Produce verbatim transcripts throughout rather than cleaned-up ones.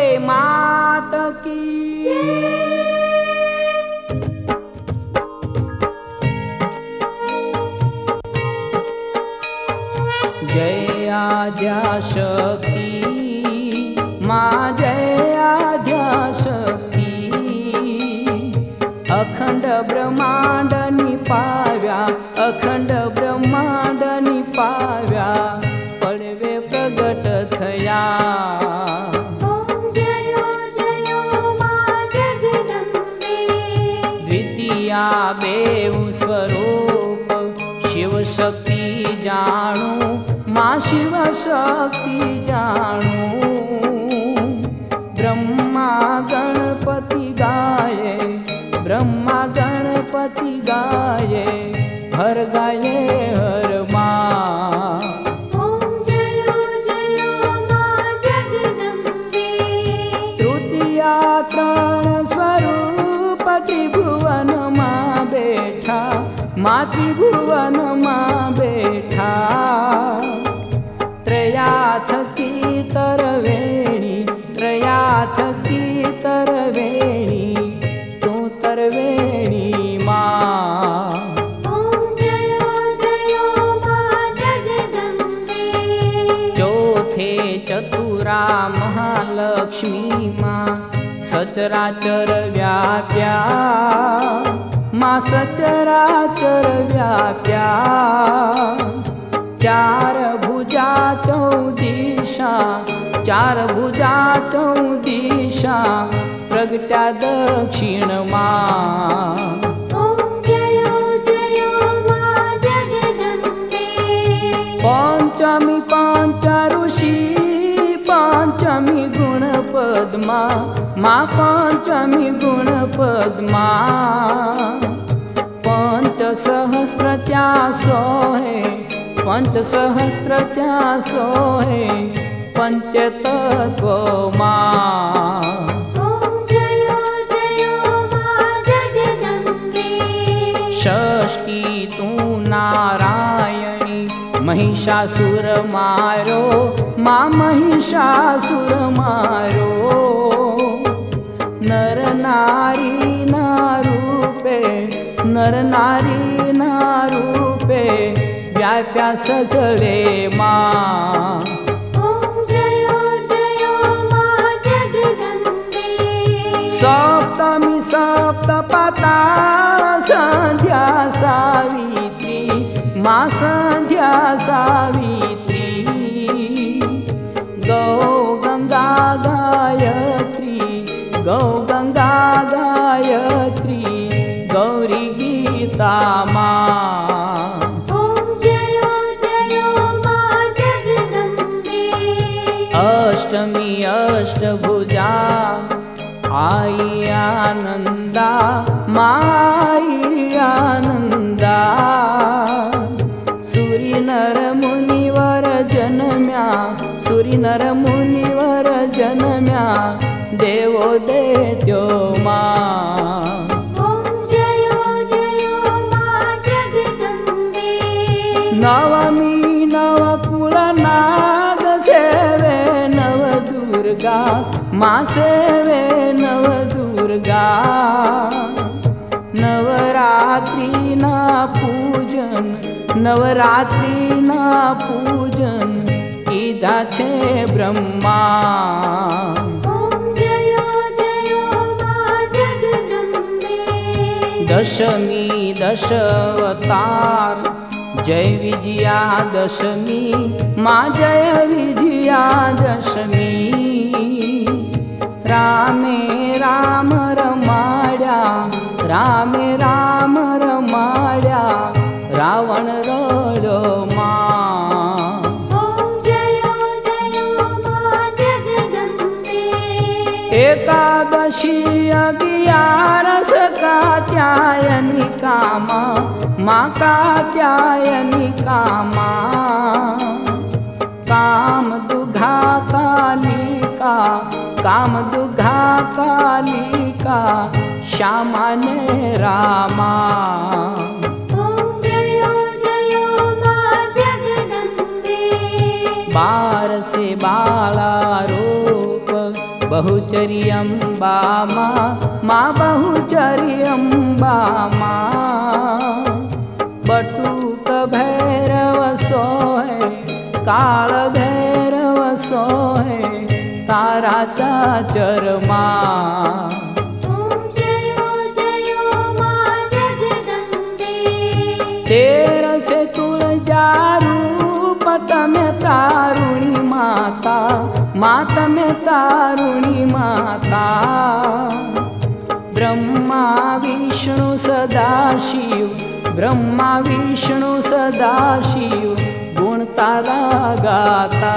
मात की जय आद्याशक्ति माँ जय आद्याशक्ति अखंड ब्रह्मांड निपाव्या अखंड ब्रह्मांड निपाव्या पड़वे प्रगट थया ओम जयो जयो माँ जगदम्बे द्वितीया बेव स्वरूप शिव शक्ति जाणू माँ शिव शक्ति जाणू ब्रह्मा गणपति गाये ब्रह्मा गणपति गाये हर गाये हर माँ ओम जयो जयो माँ जगदम्बे तृतीया त्रण स्वरूप त्रिभुवन माँ बैठा माँ त्रिभुवन माँ बैठा त्रयाथ की तरवेणी त्रयाथ की तरवेणी तू तरवेणी माँ ओम जयो जयो माँ जगदम्बे चौथे चतुरा महालक्ष्मी माँ सचराचर व्याप्या माँ सचराचर व्याप्या चार भुजा चौदिशा चार भुजा चौदिशा प्रगटा दक्षिण माँ ओम जयो जयो माँ जगदम्बे पंचमी पंच ऋषि पंचमी गुण पद्मा माँ पंचमी गुण पद्मा पंच सहस्त्र त्या सोहे पंच सहस्त्र त्या सोहे पंचतत्व माँ ओम जयो जयो माँ जगदम्बे षष्ठी तू नारायणी महिषासुर मारो माँ महिषासुर मारो नर नारी ना रूपे नर नारी ना रूपे व्याप्या सगळे माँ ओम जयो जयो माँ जगदम्बे सप्तमी सप्तपता संध्या सावित्री माँ संध्या सावित्री गौ गंगा गायत्री गौ गंगा गायत्री गौरी गीता माँ ओम जयो जयो माँ जगदम्बे अष्टमी अष्टभुजा आई आनंदा माई आनंदा सूरी नर मुनिवर जन्म्या सूरी नर मुनिवर जन्म्या देवो दैत्यो माँ ओम जयो जयो माँ जगदम्बे नवमी नवकुल नाग सेवे नव दुर्गा माँ सेवे नव दुर्गा नवरात्रि ना पूजन नवरात्रि ना पूजन कीधा छे ब्रह्मा ओम जयो जयो माँ जगदम्बे दशमी दशावतार जय विजया दशमी माँ जय विजया दशमी रामे राम रमाड्या रामे राम रमाड्या रावण रडो माँ ओम जयो जयो माँ जगदम्बे एकादशी अगियारस कात्यायनी कामा माँ कात्यायनी कामा काम दुघा कालिका काम दुघा कालिका श्यामा ने रामा ओम जयो जयो माँ जगदम्बे बार से बाला रूप बहुचरी अम्बा माँ, माँ बहुचरी अम्बा माँ। बटुक भैरव सोहे, काल भैरव सोहे, तारा चाचर माँ। ॐ जयो जयो माँ जगदम्बे। तेर से तुलजा रूप तमे तारुणी माता, माता में तारुणी माता। ब्रह्मा विष्णु सदाशिव, ब्रह्मा विष्णु सदाशिव, गुण तारा गाता।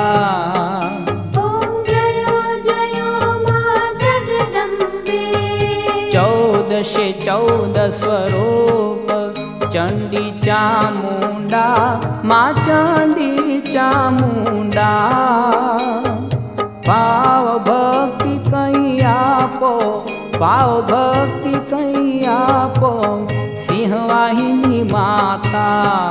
ॐ जयो जयो माँ जगदम्बे। चौदशे चौदह स्वरूप चंडी चामुंडा, माँ चंडी चामुंडा। पाव भक्ति कहीं आपो, पाव भक्ति कहीं आपो, सिंहवाहिनी माता।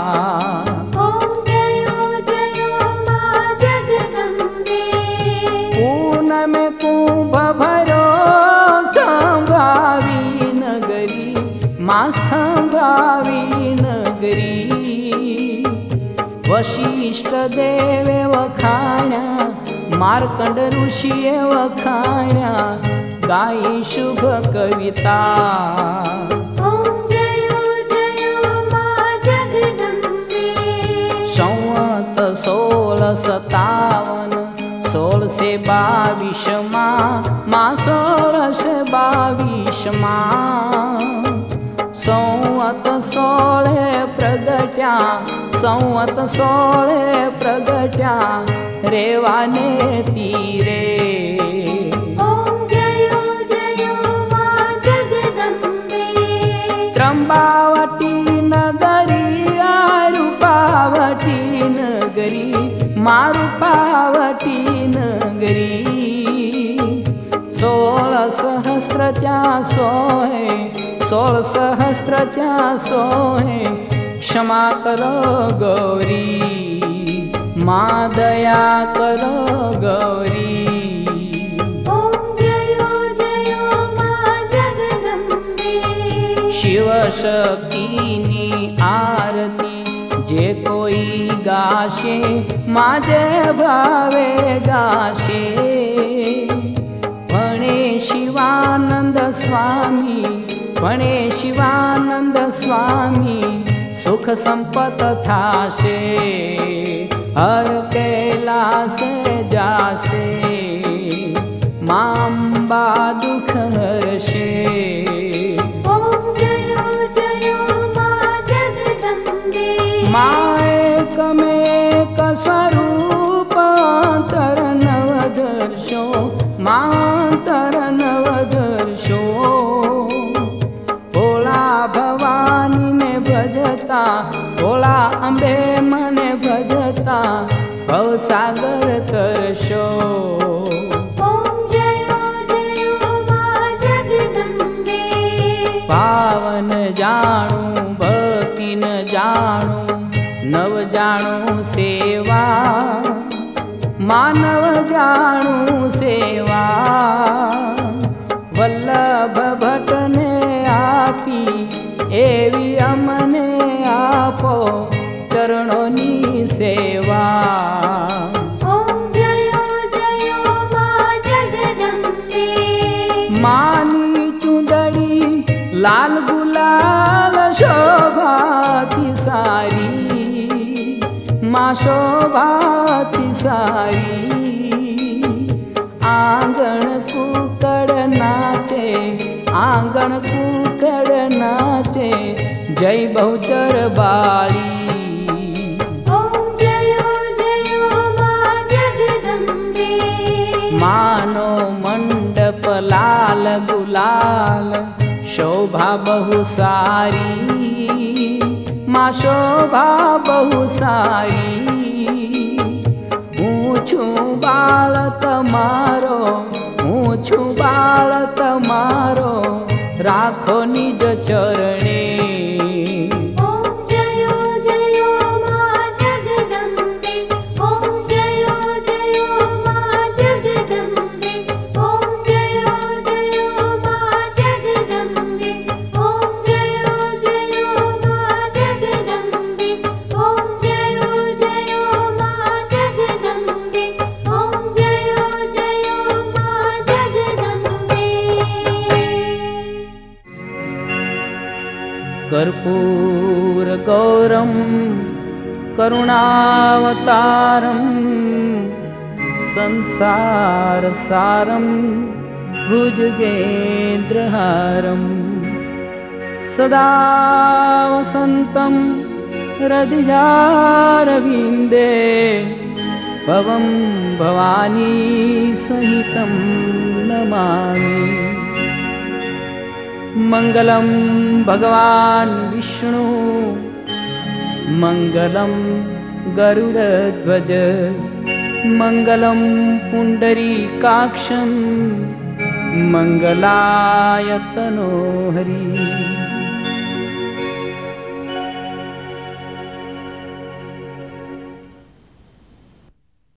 ॐ जयो जयो माँ जगदम्बे। पूनम कुंभ भरो स्तंभावी नगरी, माँ स्तंभावी नगरी। वशिष्ठ देवे वखाण्या, मार्कंड ऋषिये वखाण्या, गाई शुभ कविता। ॐ जयो जयो माँ जगदम्बे। संवत सोलह सतावन, सोलह से बावीस माँ, माँ सोलह से बावीस माँ। संवत सोलह प्रगट्या, संवत सोलह प्रगट्या, रेवाने तीरे। ॐ जयो जयो माँ जगदम्बे। त्रंबावती नगरी, आरूपावती नगरी, मारूपावती नगरी। सोलह सहस्त्र त्या सोहे, सोलह सहस्त्र त्या सोहे, क्षमा करो गौरी, माँ दया करो गौरी। ॐ जयो जयो माँ जगदम्बे। शिव शक्तिनी आरती जे कोई गाशे, माँ जय भावे गाशे। वणे शिवानंद स्वामी, वणे शिवानंद स्वामी, सुख संपत थाशे, हर कैलास जाशे, माँ अम्बा दुख हरशे। ॐ जयो जयो माँ जगदम्बे। माँ एकमेक स्वरूप अंतर नवदर्शो, माँ अंतर नवदर्शो। भोला भवानी ने भजता, भोला अम्बे मने भजता, भवसागर तरशो। ॐ जयो जयो माँ जगदम्बे। पावन जाणू भक्ति न जाणू, नव जाणू सेवा, मानव जाणू सेवा। वल्लभ भट्ट ने आपी, एवी अमने आपो, चरणोनी सेवा। ॐ जयो जयो माँ जगदम्बे। मानी चुंदड़ी लाल गुलाल शोभाती सारी, माँ शोभाती सारी। आंगण कुकड़ नाचे, आंगण कुकड़ नाचे, जय बहुचर बाली। ॐ जयो जयो माँ जगदम्बे। मानो मंडप लाल गुलाल, शोभा बहु सारी, माँ शोभा बहु सारी। હું છું બાળ તમારો, હું છું બાળ તમારો, રાખો નિજ ચરણે। ॐ जयो जयो माँ जगदम्बे। ॐ जयो जयो माँ जगदम्बे। ॐ कर्पूरगौरं करुणावतारं संसारसारं भुजगेन्द्रहारं सदा वसन्तं हृदयारविन्दे भवं भवानी सहितं नमामि। मङ्गलं भगवान् विष्णु मङ्गलं गरुडध्वज मङ्गलं पुण्डरीकाक्षं मङ्गलाय तनोहरि।